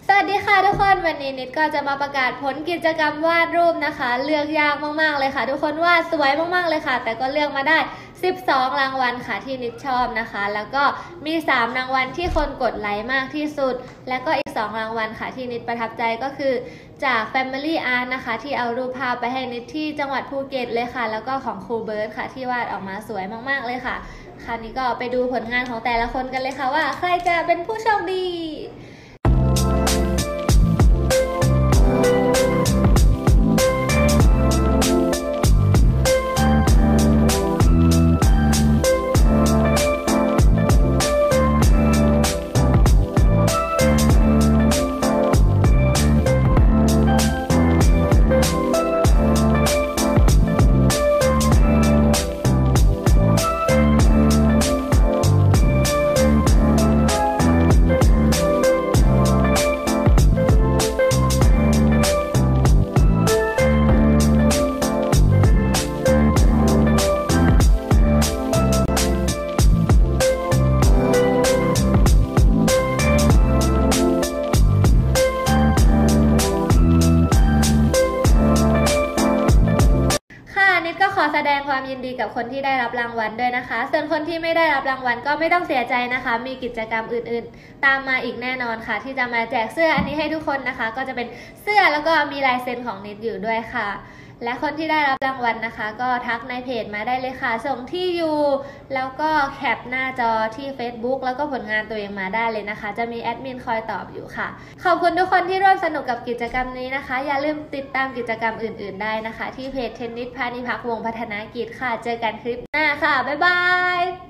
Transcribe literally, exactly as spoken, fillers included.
สวัสดีค่ะทุกคนวันนี้นิดก็จะมาประกาศผลกิจกรรมวาดรูปนะคะเลือกยากมากๆเลยค่ะทุกคนวาดสวยมากๆเลยค่ะแต่ก็เลือกมาได้สิบสองรางวัลค่ะที่นิดชอบนะคะแล้วก็มีสามรางวัลที่คนกดไลค์มากที่สุดแล้วก็อีกสองรางวัลค่ะที่นิดประทับใจก็คือจาก Family Art นะคะที่เอารูปภาพไปให้นิดที่จังหวัดภูเก็ตเลยค่ะแล้วก็ของครูเบิร์ตค่ะที่วาดออกมาสวยมากๆเลยค่ะคราวนี้ก็ไปดูผลงานของแต่ละคนกันเลยค่ะว่าใครจะเป็นผู้โชคดีก็ขอแสดงความยินดีกับคนที่ได้รับรางวัลด้วยนะคะส่วนคนที่ไม่ได้รับรางวัลก็ไม่ต้องเสียใจนะคะมีกิจกรรมอื่นๆตามมาอีกแน่นอนค่ะที่จะมาแจกเสื้ออันนี้ให้ทุกคนนะคะก็จะเป็นเสื้อแล้วก็มีลายเซ็นของนิดอยู่ด้วยค่ะและคนที่ได้รับรางวัลนะคะก็ทักในเพจมาได้เลยค่ะส่งที่อยู่แล้วก็แคปหน้าจอที่ Facebook แล้วก็ผลงานตัวเองมาได้เลยนะคะจะมีแอดมินคอยตอบอยู่ค่ะขอบคุณทุกคนที่ร่วมสนุกกับกิจกรรมนี้นะคะอย่าลืมติดตามกิจกรรมอื่นๆได้นะคะที่เพจเทนนิสพานิพักษ์วงศ์พัฒนากิจค่ะเจอกันคลิปหน้าค่ะบ๊ายบาย